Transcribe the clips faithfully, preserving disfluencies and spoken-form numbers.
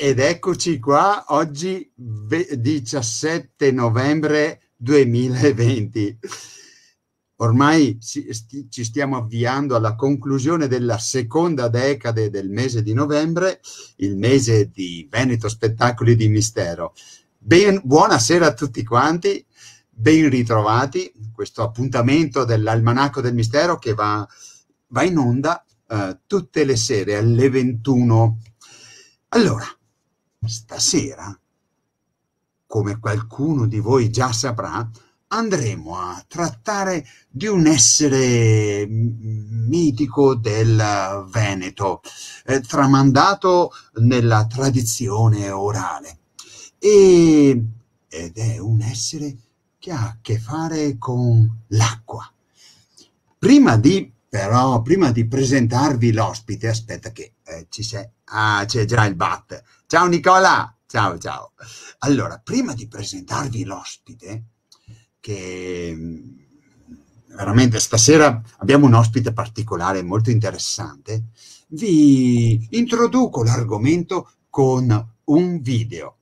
Ed eccoci qua, oggi diciassette novembre duemilaventi. Ormai ci stiamo avviando alla conclusione della seconda decade del mese di novembre, il mese di Veneto Spettacoli di Mistero. Ben, buonasera a tutti quanti, ben ritrovati, questo appuntamento dell'Almanacco del Mistero che va, va in onda uh, tutte le sere alle ventuno. Allora, stasera, come qualcuno di voi già saprà, andremo a trattare di un essere mitico del Veneto, eh, tramandato nella tradizione orale. E, ed è un essere che ha a che fare con l'acqua. Prima di, però, prima di presentarvi l'ospite, aspetta che eh, ci sei. Ah, c'è già il Bat. Ciao Nicola! Ciao, ciao. Allora, prima di presentarvi l'ospite, che veramente stasera abbiamo un ospite particolare molto interessante, vi introduco l'argomento con un video.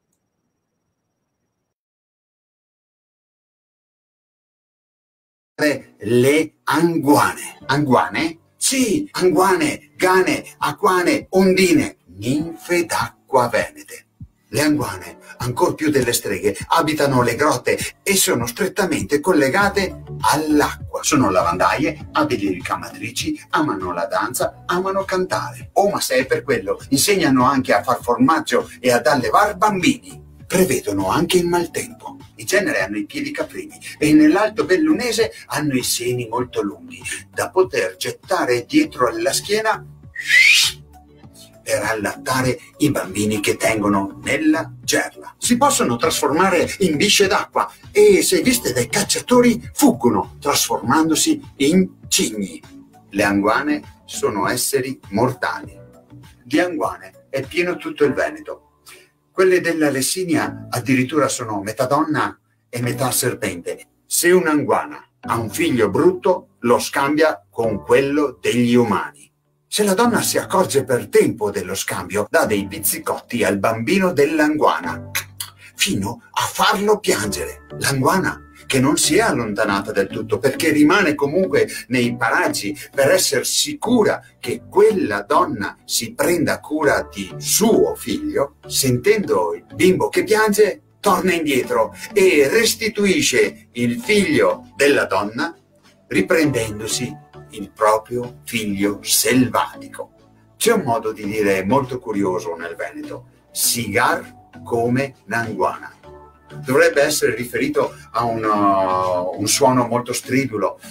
Le anguane. Anguane? Sì, anguane, gane, acquane, ondine, ninfe d'acqua venete. Le anguane, ancor più delle streghe, abitano le grotte e sono strettamente collegate all'acqua. Sono lavandaie, abili ricamatrici, amano la danza, amano cantare. Oh, ma se è per quello, insegnano anche a far formaggio e ad allevar bambini. Prevedono anche il maltempo. In genere hanno i piedi caprini e nell'alto bellunese hanno i seni molto lunghi da poter gettare dietro alla schiena per allattare i bambini che tengono nella gerla. Si possono trasformare in bisce d'acqua e, se viste dai cacciatori, fuggono trasformandosi in cigni. Le anguane sono esseri mortali. Di anguane è pieno tutto il Veneto. Quelle della Lessinia addirittura sono metà donna e metà serpente. Se un'anguana ha un figlio brutto, lo scambia con quello degli umani. Se la donna si accorge per tempo dello scambio, dà dei pizzicotti al bambino dell'anguana, fino a farlo piangere. L'anguana che non si è allontanata del tutto, perché rimane comunque nei paraggi per essere sicura che quella donna si prenda cura di suo figlio, sentendo il bimbo che piange, torna indietro e restituisce il figlio della donna, riprendendosi il proprio figlio selvatico. C'è un modo di dire molto curioso nel Veneto: sigar come l'anguana. Dovrebbe essere riferito a un, uh, un suono molto stridulo.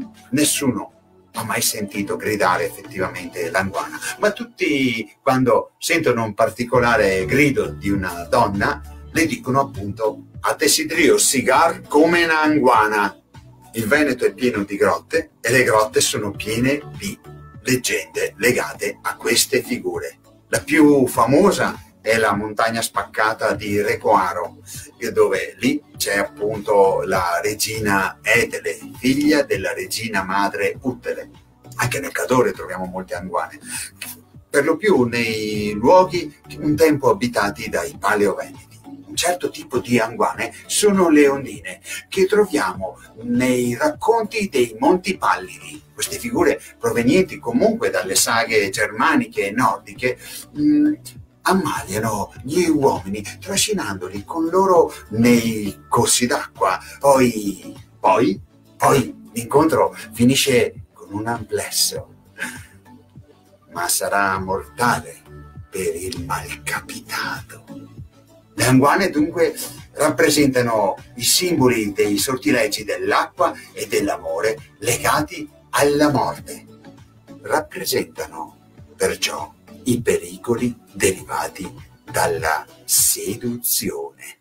Nessuno ha mai sentito gridare effettivamente l'anguana, ma tutti, quando sentono un particolare grido di una donna, le dicono appunto a Tessidrio sigar come un'anguana. Il Veneto è pieno di grotte e le grotte sono piene di leggende legate a queste figure. La più famosa è la montagna spaccata di Recoaro, dove lì c'è appunto la regina Etele, figlia della regina madre Uttele. Anche nel Cadore troviamo molte anguane, per lo più nei luoghi un tempo abitati dai paleoveneti. Un certo tipo di anguane sono le ondine, che troviamo nei racconti dei Monti Pallidi. Queste figure, provenienti comunque dalle saghe germaniche e nordiche, mh, ammaliano gli uomini trascinandoli con loro nei corsi d'acqua. Poi, poi, poi l'incontro finisce con un amplesso, ma sarà mortale per il malcapitato. Le anguane dunque rappresentano i simboli dei sortilegi dell'acqua e dell'amore legati alla morte. Rappresentano perciò i pericoli derivati dalla seduzione.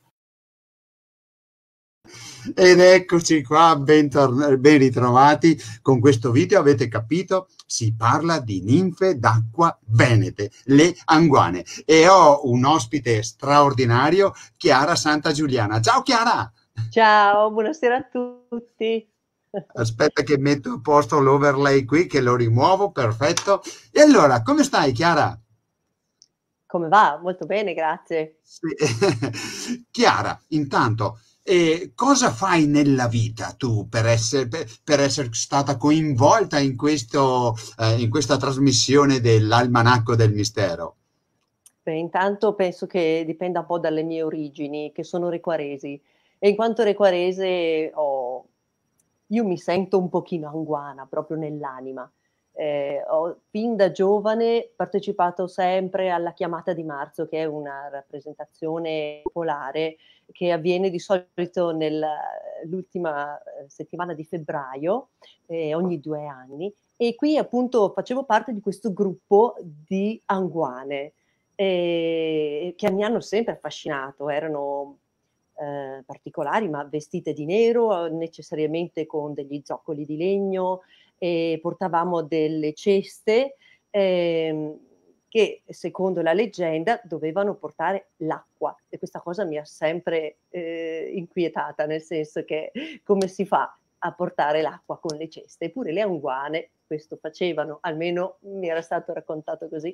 Ed eccoci qua, ben, ben ritrovati. Con questo video avete capito, si parla di ninfe d'acqua venete, le anguane. E ho un ospite straordinario, Chiara Santagiuliana. Ciao Chiara! Ciao, buonasera a tutti. Aspetta che metto a posto l'overlay qui, che lo rimuovo, perfetto. E allora, come stai Chiara? Come va? Molto bene, grazie. Sì. Chiara, intanto, eh, cosa fai nella vita tu per essere, per, per essere stata coinvolta in questo, eh, in questa trasmissione dell'Almanacco del Mistero? Beh, intanto penso che dipenda un po' dalle mie origini, che sono requaresi. E in quanto requarese ho io mi sento un pochino anguana proprio nell'anima. Ehm, ho fin da giovane partecipato sempre alla Chiamata di marzo, che è una rappresentazione popolare che avviene di solito nel l'ultima, ehm, settimana di febbraio, ehm, ogni due anni, e qui appunto facevo parte di questo gruppo di anguane, ehm, che mi hanno sempre affascinato. Erano ehm, particolari, ma vestite di nero, necessariamente con degli zoccoli di legno, e portavamo delle ceste, ehm, che secondo la leggenda dovevano portare l'acqua, e questa cosa mi ha sempre, ehm, inquietata, nel senso che come si fa a portare l'acqua con le ceste? Eppure le anguane questo facevano, almeno mi era stato raccontato così.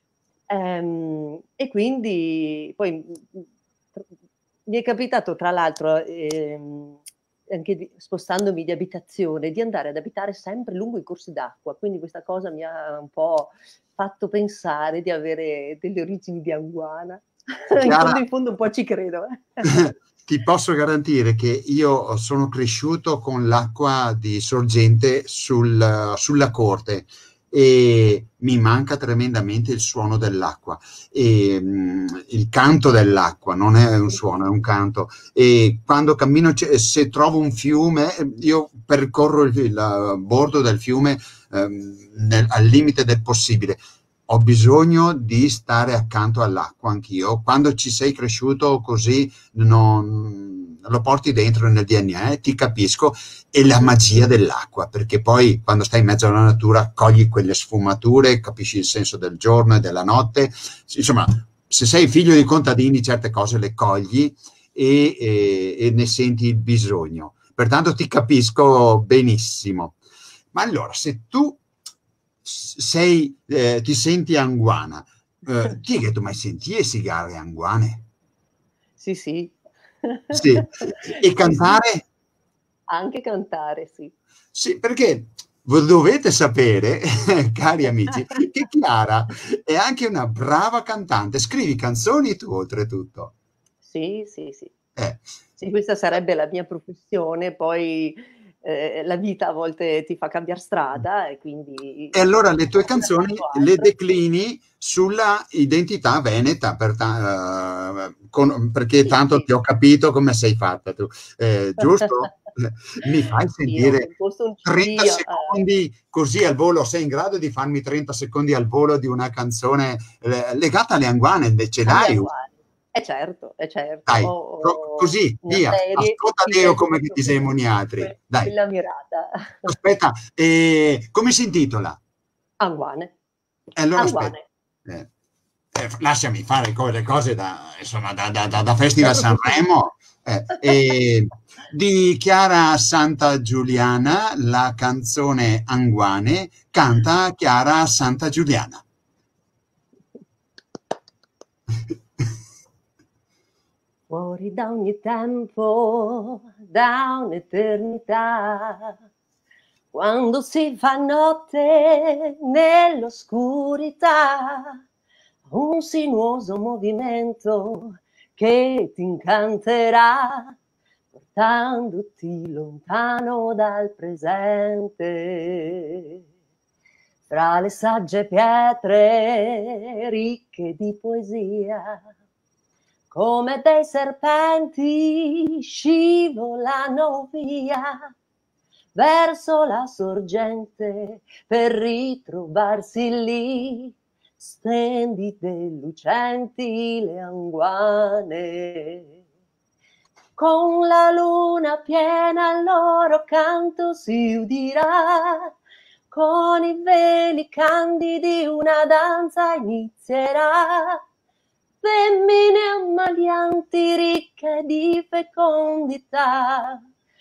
Ehm, e quindi poi, mhmm, mhmm, tr mi è capitato tra l'altro, ehm, anche di spostandomi di abitazione, di andare ad abitare sempre lungo i corsi d'acqua, quindi questa cosa mi ha un po' fatto pensare di avere delle origini di anguana. In Chiara, fondo in fondo un po' ci credo, eh. ti posso garantire che io sono cresciuto con l'acqua di sorgente sul, sulla corte e mi manca tremendamente il suono dell'acqua e mh, il canto dell'acqua, non è un suono, è un canto. E quando cammino, se trovo un fiume, io percorro il, il bordo del fiume ehm, nel, al limite del possibile. Ho bisogno di stare accanto all'acqua anch'io. Quando ci sei cresciuto così, non, lo porti dentro nel D N A, eh, ti capisco, e la magia dell'acqua, perché poi quando stai in mezzo alla natura cogli quelle sfumature, capisci il senso del giorno e della notte. Insomma, se sei figlio di contadini, certe cose le cogli e, e, e ne senti il bisogno. Pertanto ti capisco benissimo. Ma allora, se tu sei, eh, ti senti anguana, eh, chi è che tu mai senti sigare anguane? Sì, sì. Sì. E Sì, sì. cantare? Anche cantare, sì. Sì, perché voi dovete sapere, cari amici, che Chiara è anche una brava cantante. Scrivi canzoni tu, oltretutto. Sì, sì, sì. Eh. Sì, questa sarebbe la mia professione, poi, ehm, la vita a volte ti fa cambiar strada e E quindi allora le tue ho canzoni lasciato le altro. declini sulla identità veneta, per ta- eh, con- perché Sì, tanto sì. ti ho capito come sei fatta tu, eh, giusto? Mi fai Sì, ho sentire composto un C D, trenta uhm secondi così al volo? Sei in grado di farmi trenta secondi al volo di una canzone eh, legata alle anguane? Ce alle l'hai? anguane. Eh certo, eh certo. Dai, Ho co- ho così, una via, serie ascolta sì, Deo ecco, come che proprio ti sei que moniatri, que dai, quella mirata. aspetta, eh, come si intitola? Anguane. E allora aspetta, Anguane, eh, eh, lasciami fare co- le cose da, insomma, da, da- da- da da Festival professionista. Sanremo. eh, e di Chiara Santa Giuliana, la canzone Anguane, canta Chiara Santa Giuliana. Fuori da ogni tempo, da un'eternità, quando si fa notte nell'oscurità, un sinuoso movimento che ti incanterà, portandoti lontano dal presente. Fra le sagge pietre ricche di poesia, come dei serpenti scivolano via verso la sorgente per ritrovarsi lì, splendide e lucenti le anguane. Con la luna piena il loro canto si udirà, con i veli candidi una danza inizierà. Femmine ammalianti ricche di fecondità,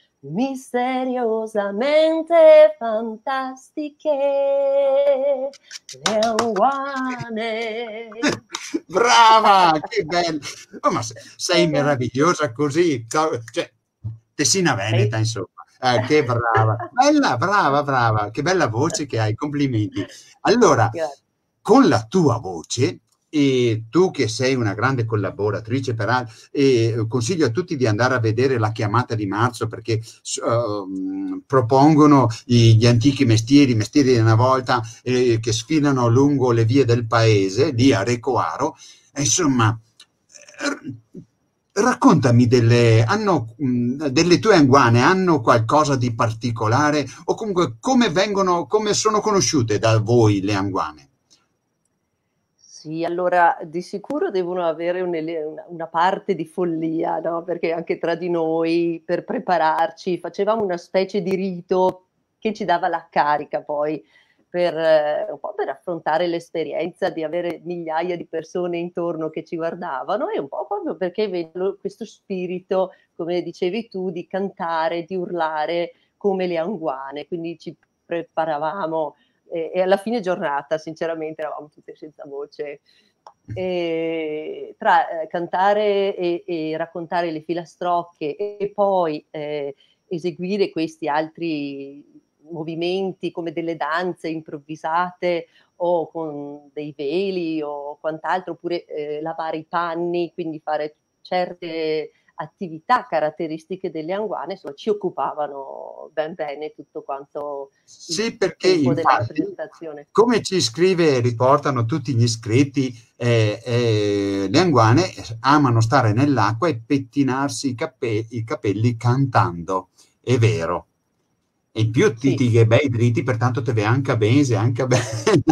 misteriosamente fantastiche, le anguane. Brava, che bello! Oh, ma sei meravigliosa così, cioè, Tessina Veneta, insomma. Eh, che brava, bella, brava, brava, che bella voce che hai, complimenti. Allora, Grazie. con la tua voce, e tu che sei una grande collaboratrice, peraltro, e consiglio a tutti di andare a vedere La chiamata di marzo, perché uh, propongono gli antichi mestieri, i mestieri di una volta, eh, che sfilano lungo le vie del paese, lì a Recoaro. Insomma, raccontami delle, hanno, mh, delle tue anguane, hanno qualcosa di particolare, o comunque come vengono, come sono conosciute da voi le anguane? Sì, allora di sicuro devono avere un ele una una parte di follia, no, perché anche tra di noi, per prepararci, facevamo una specie di rito che ci dava la carica poi per un po' per affrontare l'esperienza di avere migliaia di persone intorno che ci guardavano, e un po' proprio perché vedo questo spirito, come dicevi tu, di cantare, di urlare come le anguane. Quindi ci preparavamo, e e alla fine giornata sinceramente eravamo tutte senza voce. E tra, ehm, cantare e e raccontare le filastrocche e poi, ehm, eseguire questi altri movimenti come delle danze improvvisate o con dei veli o quant'altro, oppure, ehm, lavare i panni, quindi fare certe attività caratteristiche delle anguane, insomma ci occupavano ben bene tutto quanto il Sì, perché tempo della infatti, rappresentazione. come ci scrive e riportano tutti gli iscritti, eh, eh, le anguane amano stare nell'acqua e pettinarsi i, cape i capelli cantando. È vero. E in più ti Sì. ti che bei dritti, pertanto te ve anche bene, anche bene.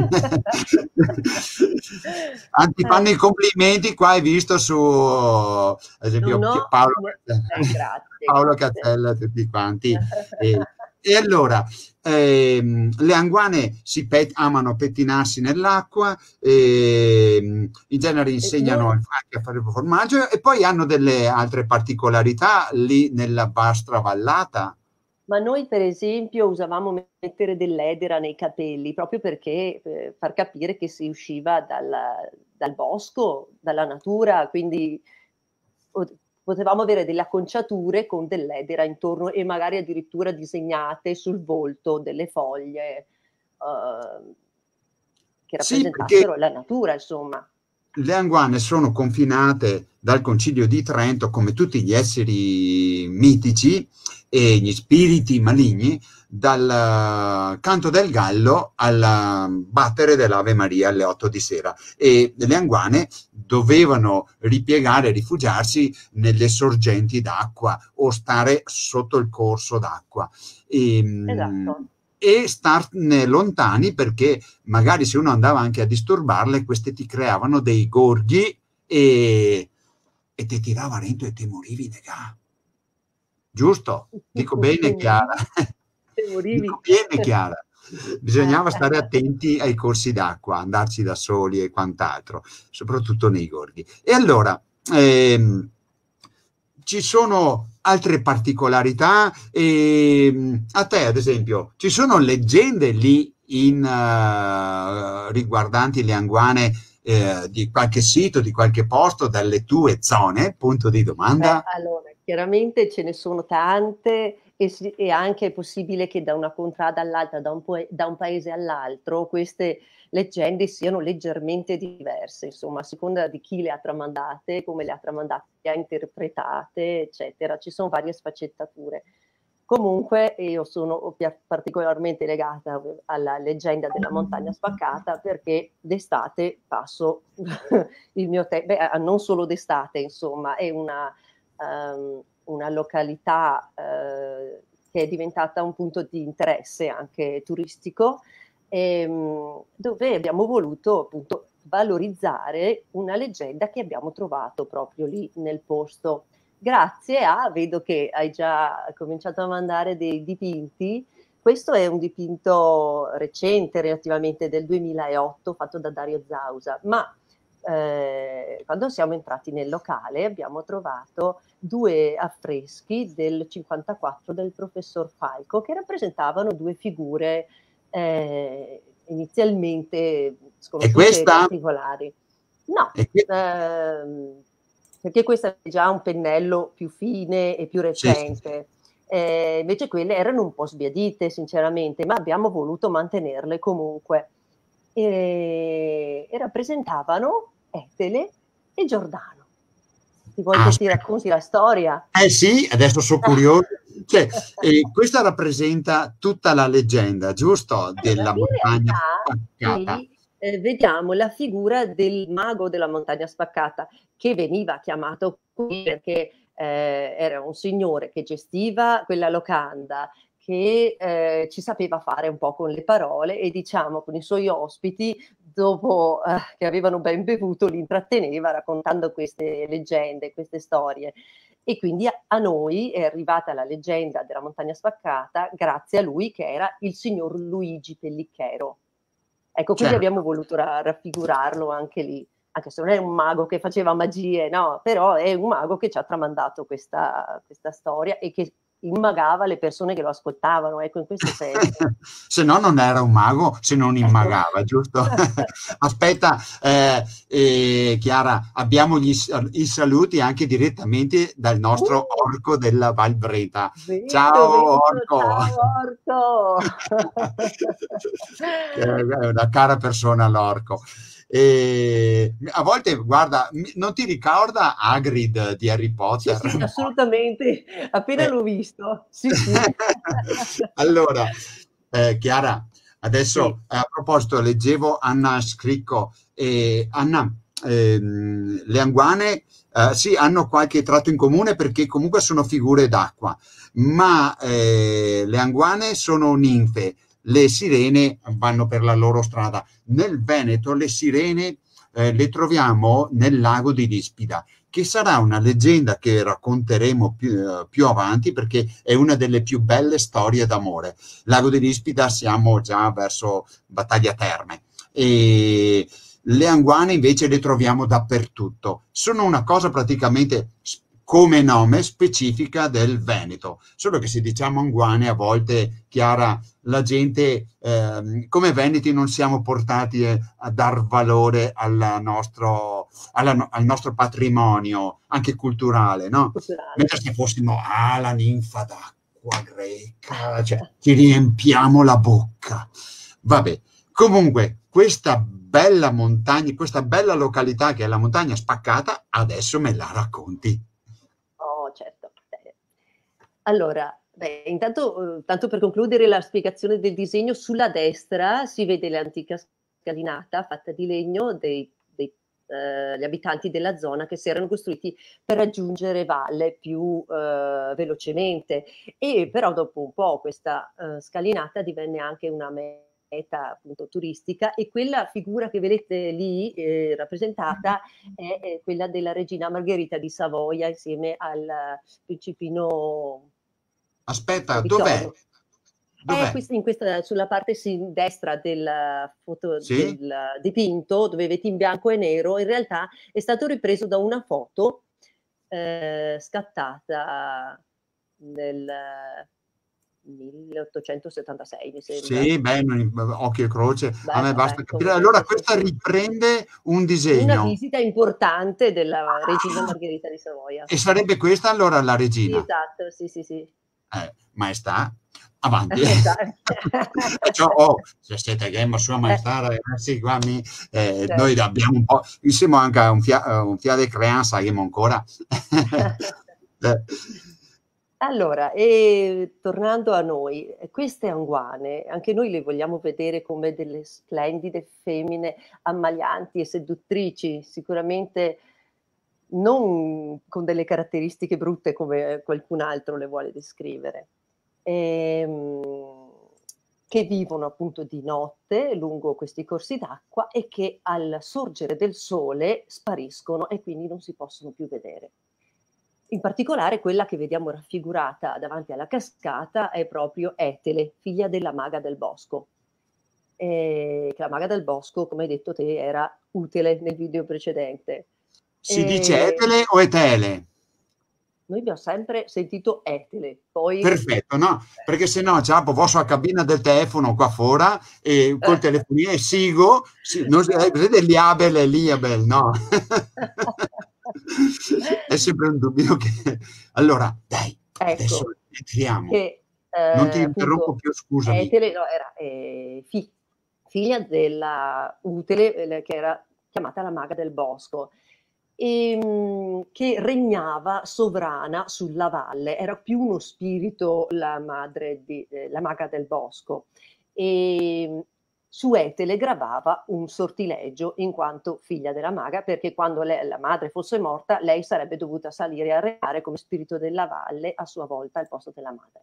Anzi, fanno i Eh. complimenti qua, hai visto su, ad No, esempio, no, Paolo, no, eh, grazie, Paolo grazie. Cazzella, tutti quanti. E, e allora, ehm, le anguane si pet amano pettinarsi nell'acqua, ehm, in genere E insegnano noi anche a fare il formaggio, e poi hanno delle altre particolarità lì nella vostra vallata. Ma noi per esempio usavamo mettere dell'edera nei capelli, proprio perché, per far capire che si usciva dal dal bosco, dalla natura, quindi pot potevamo avere delle acconciature con dell'edera intorno e magari addirittura disegnate sul volto delle foglie, uhm che Sì, perché rappresentassero la natura, insomma. le anguane sono confinate dal Concilio di Trento, come tutti gli esseri mitici e gli spiriti maligni, dal canto del gallo al battere dell'Ave Maria alle otto di sera, e le anguane dovevano ripiegare, rifugiarsi nelle sorgenti d'acqua o stare sotto il corso d'acqua. E, Esatto. e starne lontani, perché magari se uno andava anche a disturbarle, queste ti creavano dei gorghi e, e ti tirava dentro e ti morivi negà. Giusto? Dico bene, Te Chiara? morivi? Te Dico morivi? bene, Chiara? Eh, Bisognava eh, stare eh. attenti ai corsi d'acqua, andarci da soli e quant'altro, soprattutto nei gorghi. E allora, ehm, ci sono altre particolarità, e a te ad esempio ci sono leggende lì in uh, riguardanti le anguane, eh, di qualche sito, di qualche posto, dalle tue zone? Punto di Beh, domanda. allora, chiaramente ce ne sono tante e si e anche è possibile che da una contrada all'altra, da un poe da un paese all'altro, queste leggende siano leggermente diverse, insomma, a seconda di chi le ha tramandate, come le ha tramandate, le ha interpretate, eccetera. Ci son varie sfaccettature. Comunque io sono pia particolarmente legata ov alla leggenda della montagna spaccata, perché d'estate passo il mio te beh, a non solo d'estate, insomma, è una uhm, una località, uhm, che è diventata un punto di interesse anche turistico, ehm, dove abbiamo voluto appunto valorizzare una leggenda che abbiamo trovato proprio lì nel posto. Grazie a vedo che hai già cominciato a mandare dei dipinti. Questo è un dipinto recente relativamente, del duemilaotto, fatto da Dario Zausa, ma, ehm, quando siamo entrati nel locale abbiamo trovato due affreschi del cinquantaquattro del professor Falco, che rappresentavano due figure, ehm, inizialmente E sconosciute e questa? particolari. No, E che... ehm, perché questo è già un pennello più fine e più Sì, sì, sì. recente. Eh, invece quelle erano un po' sbiadite, sinceramente, ma abbiamo voluto mantenerle comunque. E, e rappresentavano Etele e Giordano. Ti vuoi Ah, che ti aspetta. racconti la storia? Eh sì, adesso sono curioso. Cioè, eh, questa rappresenta tutta la leggenda, giusto? Allora, Della in montagna realtà spaccata. qui eh, vediamo la figura del mago della montagna spaccata, che veniva chiamato qui perché eh, era un signore che gestiva quella locanda, che eh, ci sapeva fare un po' con le parole e diciamo con i suoi ospiti, dopo eh, che avevano ben bevuto, li intratteneva raccontando queste leggende, queste storie. E quindi a, a noi è arrivata la leggenda della montagna spaccata grazie a lui, che era il signor Luigi Pellicchero. Ecco, quindi Certo. abbiamo voluto ra- raffigurarlo anche lì, anche se non è un mago che faceva magie, no, però è un mago che ci ha tramandato questa, questa storia e che immagava le persone che lo ascoltavano, ecco, in questo senso. Se no non era un mago, se non Ecco. immagava, giusto? Aspetta, eh, eh, Chiara, abbiamo gli, i saluti anche direttamente dal nostro Uh, orco della Val Brenta. vedo, Ciao vedo, orco! ciao Orto! Che è una cara persona l'orco. E a volte, guarda, mi- non ti ricorda Hagrid di Harry Sì, Potter? sì, assolutamente. Appena Eh. l'ho visto. Sì, sì. Allora, eh, Chiara, Sì. adesso eh, a proposito, leggevo Anna Scricco e Anna, ehm, le anguane eh, sì, hanno qualche tratto in comune perché comunque sono figure d'acqua, ma eh, le anguane sono ninfe, le sirene vanno per la loro strada. Nel Veneto le sirene eh, le troviamo nel lago di Lispida, che sarà una leggenda che racconteremo più, eh, più avanti perché è una delle più belle storie d'amore. Lago di Lispida siamo già verso Battaglia Terme e le anguane invece le troviamo dappertutto. Sono una cosa praticamente come nome specifica del Veneto, solo che se diciamo anguane a volte, Chiara, la gente, ehm, come veneti non siamo portati eh, a dar valore alla nostro, alla, al nostro patrimonio, anche culturale, no? Culturale. Mentre se fossimo, ah, la ninfa d'acqua greca, cioè ci riempiamo la bocca. Vabbè, comunque, questa bella montagna, questa bella località che è la montagna spaccata, adesso me la racconti. Oh, certo. Eh, Allora, beh, intanto, uhm, tanto per concludere la spiegazione del disegno, sulla destra si vede l'antica scalinata fatta di legno dei dei ehm, gli abitanti della zona che si erano costruiti per raggiungere valle più, uhm, velocemente e però dopo un po' questa, uhm, scalinata divenne anche una meta appunto turistica e quella figura che vedete lì, ehm, rappresentata è, è quella della regina Margherita di Savoia insieme al principino Aspetta, dov'è? Vittorio. È Dov'è? quest- in questa, sulla parte sinistra del, foto, Sì? del dipinto, dove vedi in bianco e nero, in realtà è stato ripreso da una foto eh, scattata nel milleottocentosettantasei, mi sembra. Sì, beh, non- occhio e croce, a Beh, me basta vabbè, capire. comunque, Allora, sì, sì, questa sì. riprende un Una disegno. visita importante della regina Ah, Margherita di Savoia. e sarebbe questa allora la Sì, regina? esatto, sì, sì, sì. Eh, maestà, avanti. Esatto. Ciao, oh, se siete game, Sua Eh, Maestà, ragazzi, qua mi, eh, noi certo. abbiamo un po', insieme anche a un, fia, un fiato di creanza, abbiamo ancora. Eh, Allora, e tornando a noi, eh, queste anguane, anche noi le vogliamo vedere come delle splendide femmine ammalianti e seduttrici, sicuramente non con delle caratteristiche brutte come qualcun altro le vuole descrivere, ehm, che vivono appunto di notte lungo questi corsi d'acqua e che al sorgere del sole spariscono e quindi non si possono più vedere. In particolare quella che vediamo raffigurata davanti alla cascata è proprio Etele, figlia della maga del bosco. E che la maga del bosco, come hai detto te, era utile nel video precedente. si dice E etele o etele? Noi abbiamo sempre sentito Etele, poi Perfetto, no? Perché se no, ciao, posso a cabina del telefono qua fuori e col telefonino e sigo, sì, non vedete l'Iabel e l'Iabel, no? È sempre un dubbio che... Allora, dai, ecco, adesso entriamo. che, Non ti eh, interrompo appunto, più, scusami. Etele no, era eh, fi- figlia della Utele, eh, che era chiamata la maga del bosco, e, mh, che regnava sovrana sulla valle, era più uno spirito la madre di, eh, la maga del bosco. E mh, su Etele gravava un sortileggio in quanto figlia della maga, perché quando lei- la madre fosse morta, lei sarebbe dovuta salire a regnare come spirito della valle a sua volta al posto della madre.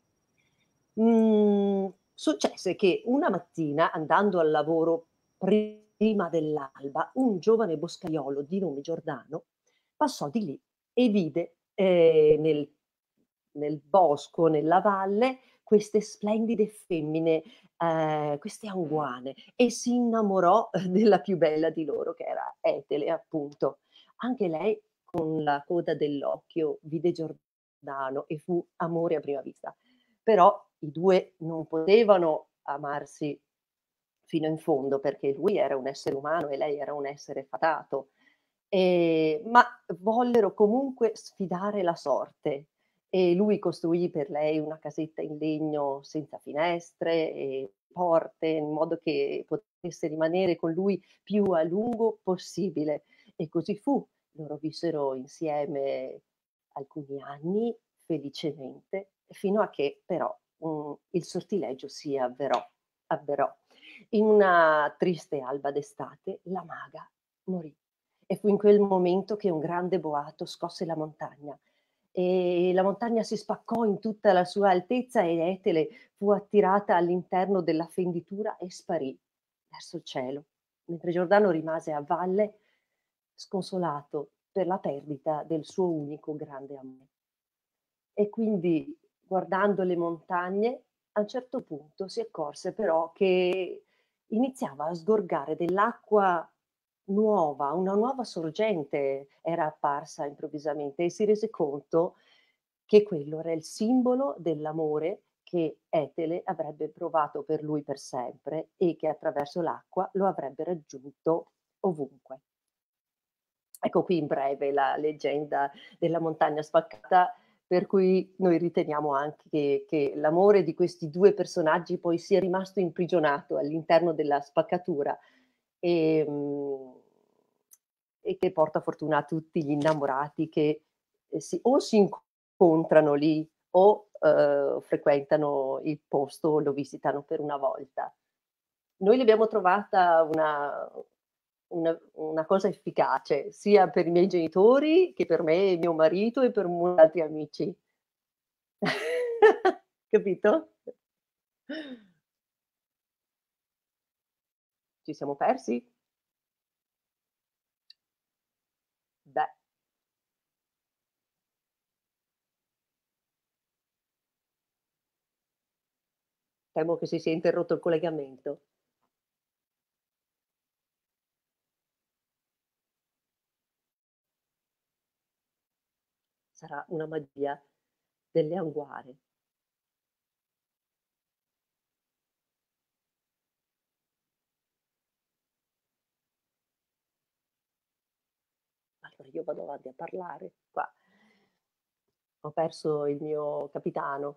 Mm, successe che una mattina, andando al lavoro prima dell'alba, un giovane boscaiolo di nome Giordano passò di lì e vide eh, nel, nel bosco, nella valle, queste splendide femmine, eh, queste anguane, e si innamorò della più bella di loro, che era Etele, appunto. Anche lei, con la coda dell'occhio, vide Giordano e fu amore a prima vista. Però i due non potevano amarsi fino in fondo, perché lui era un essere umano e lei era un essere fatato. E, ma vollero comunque sfidare la sorte, e lui costruì per lei una casetta in legno senza finestre e porte, in modo che potesse rimanere con lui più a lungo possibile. E così fu. Loro vissero insieme alcuni anni felicemente, fino a che però um, il sortileggio si avverò, avverò. In una triste alba d'estate la maga morì, e fu in quel momento che un grande boato scosse la montagna, e la montagna si spaccò in tutta la sua altezza e Etele fu attirata all'interno della fenditura e sparì verso il cielo, mentre Giordano rimase a valle sconsolato per la perdita del suo unico grande amore. E quindi, guardando le montagne, a un certo punto si accorse però che iniziava a sgorgare dell'acqua nuova, una nuova sorgente era apparsa improvvisamente, e si rese conto che quello era il simbolo dell'amore che Etele avrebbe provato per lui per sempre, e che attraverso l'acqua lo avrebbe raggiunto ovunque. Ecco qui in breve la leggenda della montagna spaccata, per cui noi riteniamo anche che, che l'amore di questi due personaggi poi sia rimasto imprigionato all'interno della spaccatura, e, e che porta fortuna a tutti gli innamorati che eh, si, o si incontrano lì o eh, frequentano il posto, lo visitano per una volta. Noi l'abbiamo trovata una, una, una cosa efficace, sia per i miei genitori che per me e mio marito e per molti altri amici. Capito? Ci siamo persi? Beh. Temo che si sia interrotto il collegamento. Sarà una magia delle anguare. Allora io vado avanti a parlare qua. Ho perso il mio capitano.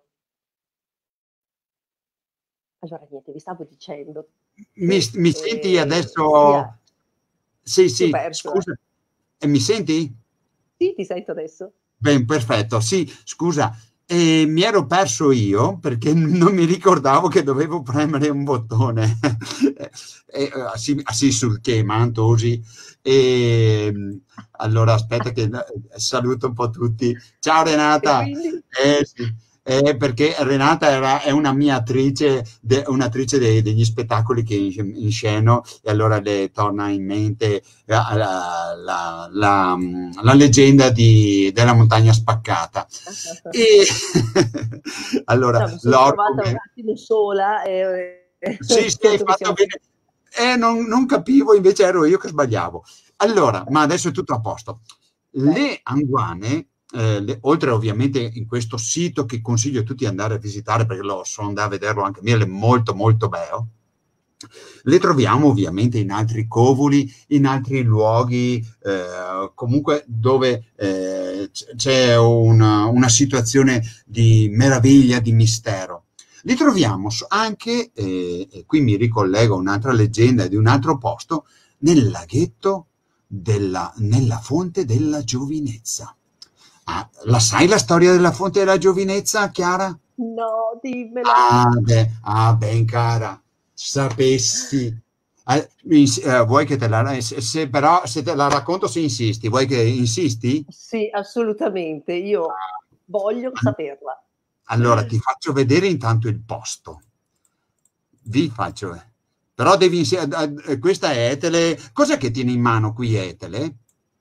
Allora niente, vi stavo dicendo. Mi, Che, mi eh, senti adesso? Sia... Sì, sì, scusa. E mi senti? Sì, ti sento adesso. Ben, perfetto. Sì, scusa, eh, mi ero perso io perché non mi ricordavo che dovevo premere un bottone. eh, sì, sì, sul che mantosi. E, allora aspetta che saluto un po' tutti. Ciao Renata. Eh, sì. Eh, perché Renata era, è una mia attrice, de, un'attrice de, degli spettacoli che insceno, e allora le torna in mente la, la, la, la, la leggenda di, della montagna spaccata. E allora, no, mi sono trovata un attimo sola. E... Sì, sì, hai fatto bene. Eh, non, non capivo, invece ero io che sbagliavo. Allora, ma adesso è tutto a posto. Le anguane eh, le, oltre ovviamente in questo sito che consiglio a tutti di andare a visitare, perché lo sono andato a vederlo anche mio, è molto molto bello, le troviamo ovviamente in altri covoli, in altri luoghi, eh, comunque dove eh, c'è una, una situazione di meraviglia, di mistero. Li troviamo anche, eh, e qui mi ricollego a un'altra leggenda di un altro posto, nel laghetto della, nella fonte della giovinezza. Ah, la sai la storia della fonte della giovinezza, Chiara? No, dimmela. Ah, beh, ah, ben cara, sapessi. Eh, eh, vuoi che te la... Se, se, però se te la racconto se insisti, vuoi che insisti? Sì, assolutamente, io voglio saperla. Allora, ti faccio vedere intanto il posto. Vi faccio... Però devi... Eh, questa è Etele. Cos'è che tieni in mano qui, Etele?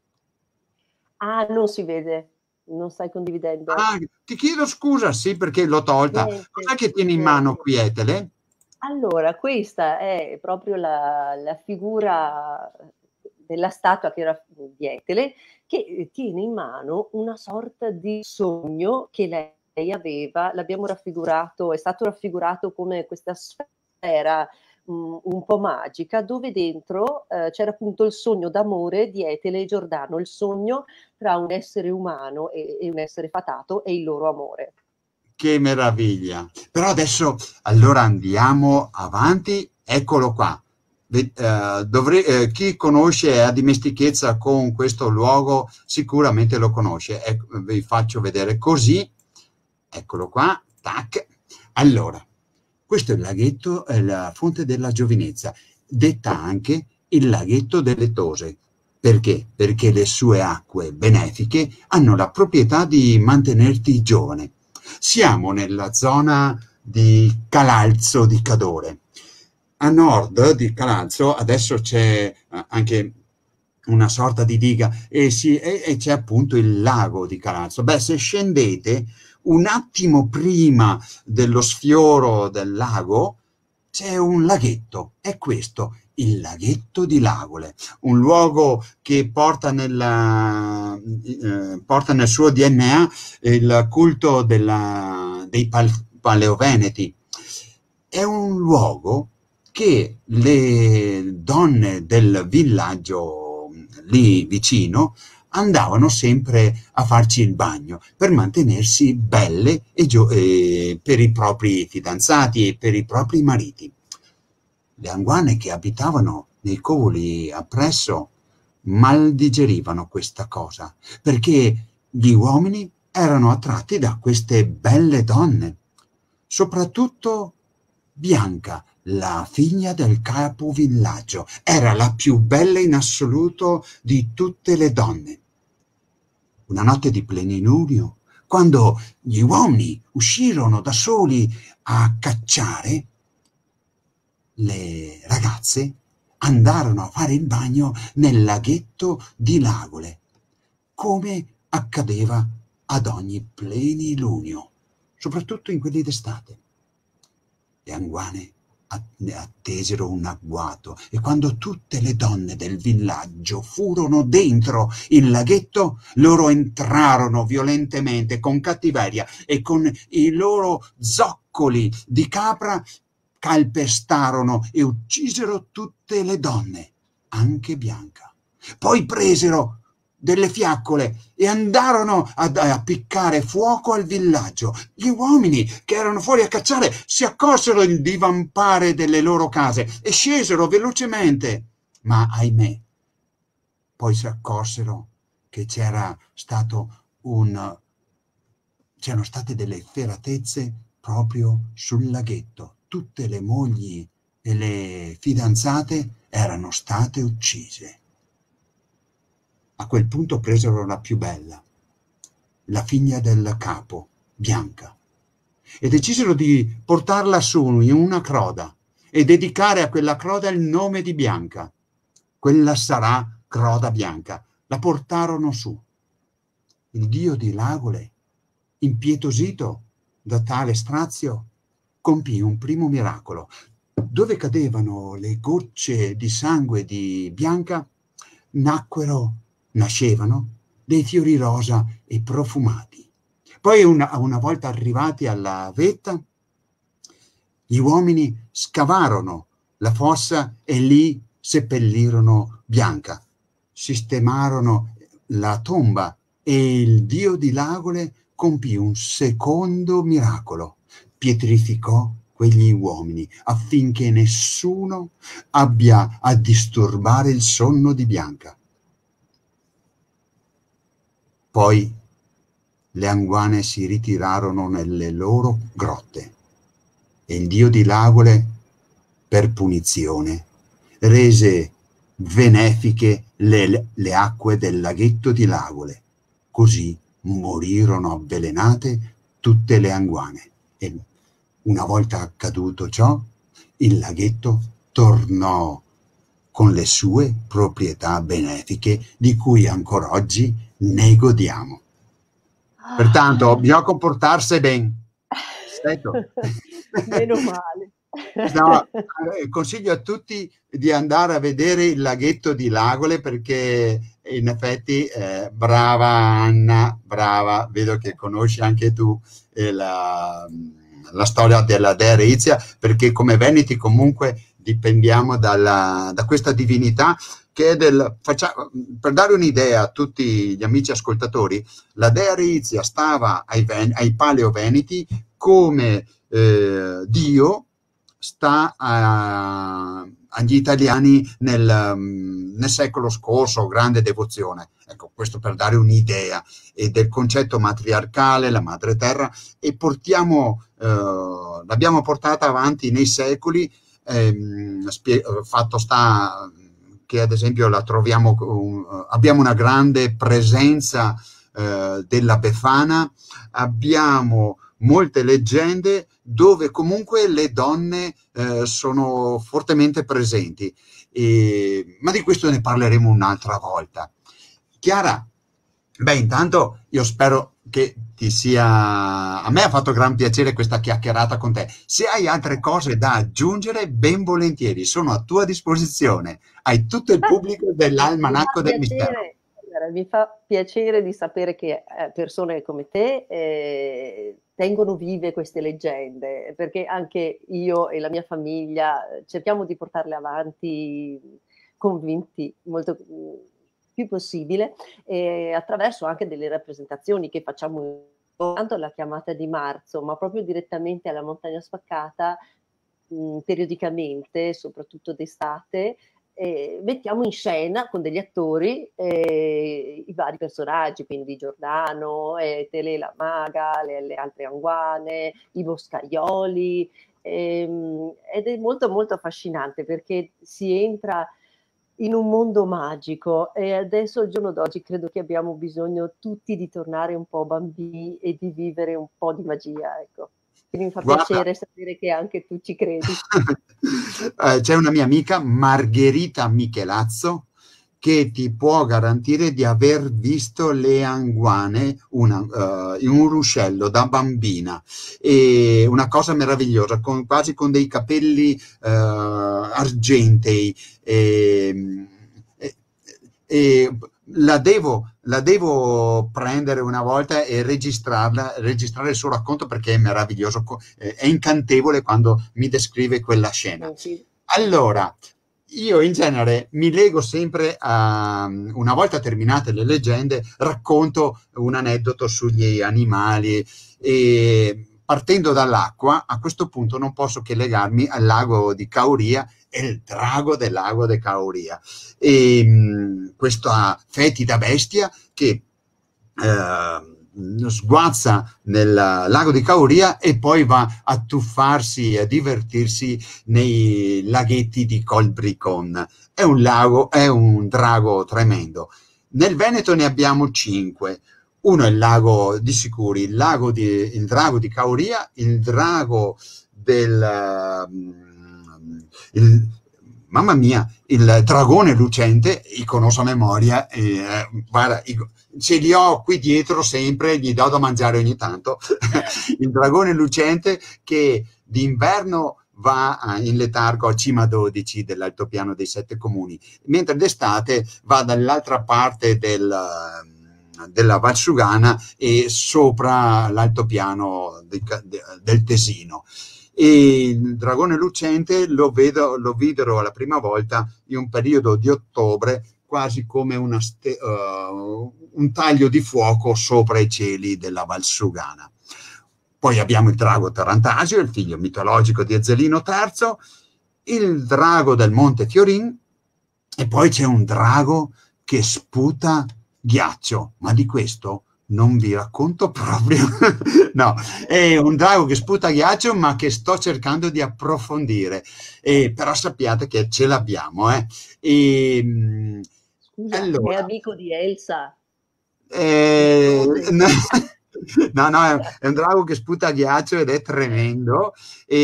Ah, non si vede. Non stai condividendo. Ah, ti chiedo scusa, sì, perché l'ho tolta. Niente, Cos'è che tieni in mano qui, Etele? Allora, questa è proprio la, la figura della statua che era di Etele, che tiene in mano una sorta di sogno che lei aveva. L'abbiamo raffigurato, è stato raffigurato come questa sfera um, un po' magica, dove dentro eh, c'era appunto il sogno d'amore di Etele e Giordano, il sogno tra un essere umano e, e un essere fatato e il loro amore. Che meraviglia! Però adesso allora andiamo avanti, eccolo qua. Uh, dovrei, uh, chi conosce e ha dimestichezza con questo luogo sicuramente lo conosce. E, vi faccio vedere così, eccolo qua, tac. Allora, questo è il laghetto, è la fonte della giovinezza, detta anche il laghetto delle Tose. Perché? Perché le sue acque benefiche hanno la proprietà di mantenerti giovane. Siamo nella zona di Calalzo di Cadore. A nord di Calalzo adesso c'è anche una sorta di diga e, si, e, e c'è appunto il lago di Calalzo. Beh, se scendete un attimo prima dello sfioro del lago c'è un laghetto, è questo, il laghetto di Lagole, un luogo che porta, nella, eh, porta nel suo D N A il culto della, dei pal, paleoveneti. È un luogo che le donne del villaggio lì vicino andavano sempre a farci il bagno per mantenersi belle e e per i propri fidanzati e per i propri mariti. Le anguane che abitavano nei covoli appresso mal digerivano questa cosa, perché gli uomini erano attratti da queste belle donne, soprattutto Bianca, la figlia del capovillaggio, era la più bella in assoluto di tutte le donne. Una notte di plenilunio, quando gli uomini uscirono da soli a cacciare, le ragazze andarono a fare il bagno nel laghetto di Lagole, come accadeva ad ogni plenilunio, soprattutto in quelli d'estate. Le anguane attesero un agguato e quando tutte le donne del villaggio furono dentro il laghetto, loro entrarono violentemente con cattiveria e con i loro zoccoli di capra calpestarono e uccisero tutte le donne, anche Bianca. Poi presero delle fiaccole e andarono a, a piccare fuoco al villaggio. Gli uomini che erano fuori a cacciare si accorsero di divampare delle loro case e scesero velocemente. Ma ahimè, poi si accorsero che c'era stato un... c'erano state delle efferatezze proprio sul laghetto. Tutte le mogli e le fidanzate erano state uccise. A quel punto presero la più bella, la figlia del capo, Bianca, e decisero di portarla su in una croda e dedicare a quella croda il nome di Bianca. Quella sarà Croda Bianca. La portarono su. Il dio di Lagole, impietosito da tale strazio, compì un primo miracolo. Dove cadevano le gocce di sangue di Bianca, nacquero, nascevano dei fiori rosa e profumati. Poi una, una volta arrivati alla vetta, gli uomini scavarono la fossa e lì seppellirono Bianca, sistemarono la tomba e il dio di Lagole compì un secondo miracolo, pietrificò quegli uomini affinché nessuno abbia a disturbare il sonno di Bianca. Poi le anguane si ritirarono nelle loro grotte e il dio di Lagole, per punizione, rese benefiche le, le acque del laghetto di Lagole. Così morirono avvelenate tutte le anguane. E una volta accaduto ciò, il laghetto tornò con le sue proprietà benefiche di cui ancora oggi ne godiamo. Pertanto bisogna comportarsi bene. Meno male. No, consiglio a tutti di andare a vedere il laghetto di Lagole perché in effetti eh, brava Anna, brava, vedo che conosci anche tu eh, la, la storia della dea Reizia, perché come veneti comunque dipendiamo dalla, da questa divinità che è del, faccia, per dare un'idea a tutti gli amici ascoltatori, la dea Reizia stava ai, ai Paleoveneti come eh, Dio sta a, agli italiani nel, nel secolo scorso, grande devozione. Ecco, questo per dare un'idea e del concetto matriarcale, la madre terra, e portiamo, eh, l'abbiamo portata avanti nei secoli, ehm, fatto sta che ad esempio la troviamo, uh, abbiamo una grande presenza uh, della Befana, abbiamo molte leggende dove comunque le donne uh, sono fortemente presenti, e, ma di questo ne parleremo un'altra volta. Chiara, beh, intanto io spero che ti sia, a me ha fatto gran piacere questa chiacchierata con te. Se hai altre cose da aggiungere, ben volentieri, sono a tua disposizione. Hai tutto il pubblico dell'Almanacco del Mistero. Mi fa piacere di sapere che persone come te eh, tengono vive queste leggende, perché anche io e la mia famiglia cerchiamo di portarle avanti convinti, molto più possibile, eh, attraverso anche delle rappresentazioni che facciamo tanto alla chiamata di marzo, ma proprio direttamente alla Montagna Spaccata, mh, periodicamente, soprattutto d'estate, eh, mettiamo in scena con degli attori eh, i vari personaggi, quindi Giordano, eh, Tele la Maga, le, le altre anguane, i boscaioli, ehm, ed è molto molto affascinante perché si entra in un mondo magico e adesso al giorno d'oggi credo che abbiamo bisogno tutti di tornare un po' bambini e di vivere un po' di magia, ecco. Quindi mi fa Guarda, piacere sapere che anche tu ci credi. eh, c'è una mia amica, Margherita Michelazzo, che ti può garantire di aver visto le anguane una, uh, in un ruscello da bambina, e una cosa meravigliosa, con, quasi con dei capelli uh, argentei, e, e, e la devo, la devo prendere una volta e registrarla, registrare il suo racconto perché è meraviglioso, è incantevole quando mi descrive quella scena. Eh sì. Allora, io in genere mi lego sempre a, una volta terminate le leggende, racconto un aneddoto sugli animali, e partendo dall'acqua, a questo punto non posso che legarmi al lago di Cauria e il drago del lago di Cauria. E mh, questa fetida bestia che eh, sguazza nel lago di Cauria e poi va a tuffarsi e a divertirsi nei laghetti di Colbricon. È un lago, è un drago tremendo. Nel Veneto ne abbiamo cinque. Uno è il lago di Sicuri, il, lago di, il drago di Cauria, il drago del... Il, mamma mia, il dragone lucente, li conosco a memoria, eh, guarda, ce li ho qui dietro sempre, gli do da mangiare ogni tanto. Il dragone lucente che d'inverno va in letargo a cima dodici dell'altopiano dei Sette Comuni, mentre d'estate va dall'altra parte del, della Valsugana e sopra l'altopiano de, de, del Tesino. E il dragone lucente lo, vedo, lo videro la prima volta in un periodo di ottobre, quasi come una ste, uh, un taglio di fuoco sopra i cieli della Valsugana. Poi abbiamo il drago Tarantasio, il figlio mitologico di Ezzelino terzo, il drago del Monte Fiorin, e poi c'è un drago che sputa ghiaccio, ma di questo non vi racconto proprio. No, è un drago che sputa ghiaccio, ma che sto cercando di approfondire, e, però sappiate che ce l'abbiamo. Eh. E, Scusa, allora, è amico di Elsa. Eh, no, no, no, è, è un drago che sputa ghiaccio ed è tremendo,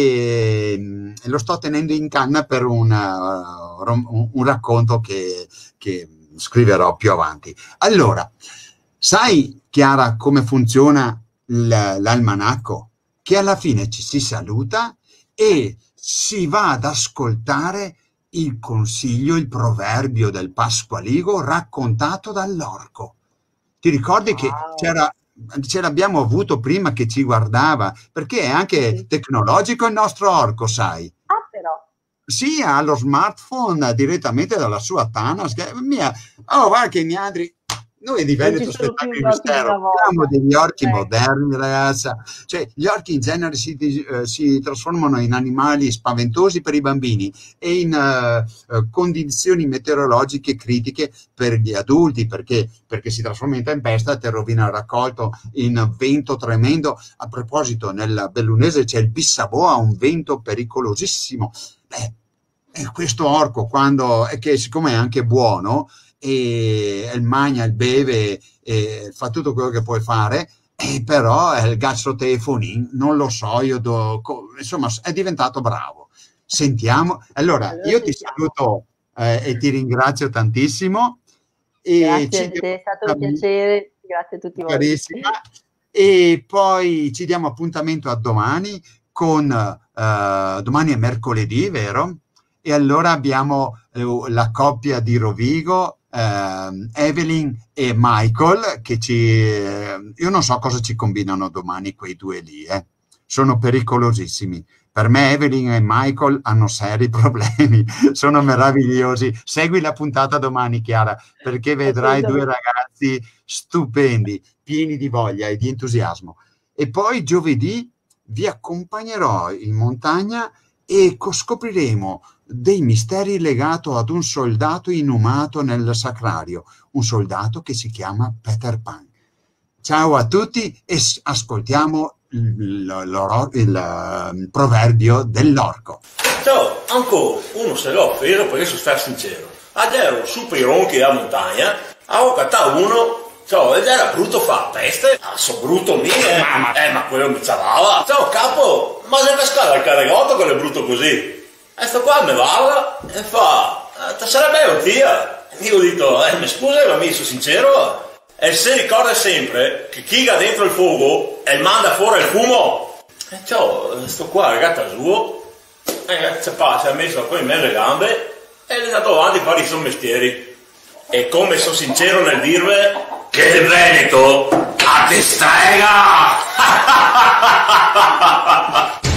e, e lo sto tenendo in canna per una, un, un racconto che, che scriverò più avanti. Allora, sai, Chiara, come funziona l'almanacco? Che alla fine ci si saluta e si va ad ascoltare il consiglio, il proverbio del Pasqualigo raccontato dall'orco. Ti ricordi che c'era, ce l'abbiamo avuto prima che ci guardava, perché è anche sì. tecnologico il nostro orco, sai? Ah, però. Sì, ha lo smartphone direttamente dalla sua Thanos. Che, mia, oh, guarda che Niandri, noi di Veneto Spettacoli Mistero abbiamo degli orchi eh. moderni, ragazza. Cioè, gli orchi in genere si, eh, si trasformano in animali spaventosi per i bambini e in uh, condizioni meteorologiche critiche per gli adulti, perché, perché si trasforma in tempesta, te rovina il raccolto, in vento tremendo. A proposito, nel bellunese c'è il Bissaboa, un vento pericolosissimo. Beh, e questo orco, quando, è che siccome è anche buono, e il magna, il beve, e fa tutto quello che puoi fare, e però il gastrotefonin, non lo so, io do, insomma è diventato bravo. Sentiamo, allora, allora io ti saluto eh, e ti ringrazio tantissimo. E grazie a te, è stato un piacere, grazie a tutti voi. Carissima. E poi ci diamo appuntamento a domani, con uh, domani è mercoledì, vero? E allora abbiamo uh, la coppia di Rovigo, Uh, Evelyn e Michael, che ci uh, io non so cosa ci combinano domani quei due lì, eh. Sono pericolosissimi. Per me Evelyn e Michael hanno seri problemi, sono meravigliosi. Segui la puntata domani, Chiara, perché vedrai due ragazzi stupendi, pieni di voglia e di entusiasmo. E poi giovedì vi accompagnerò in montagna e scopriremo dei misteri legati ad un soldato inumato nel sacrario, un soldato che si chiama Peter Pan. Ciao a tutti e ascoltiamo il, il, il, il proverbio dell'orco. Ciao, ancora, uno se l'ho offeso perché sono stato sincero. Ad ero su per i ronchi della montagna, avevo cattato uno, ciao, ed era brutto fa peste, ah, so brutto mio, eh, ma, eh, ma quello mi ciavava. Ciao capo, ma se cascata il carregotto quello è brutto così. E sto qua mi parla e fa, ti sarebbe un tia? Io ho detto, eh, mi scusa, ma mi sono sincero. E se ricorda sempre che chi ha dentro il fuoco e manda fuori il fumo. E ciao, sto qua, ragazza suo, e si è messo poi in mezzo alle gambe e è andato avanti a fare i suoi mestieri. E come sono sincero nel dirvi che il Veneto a te strega!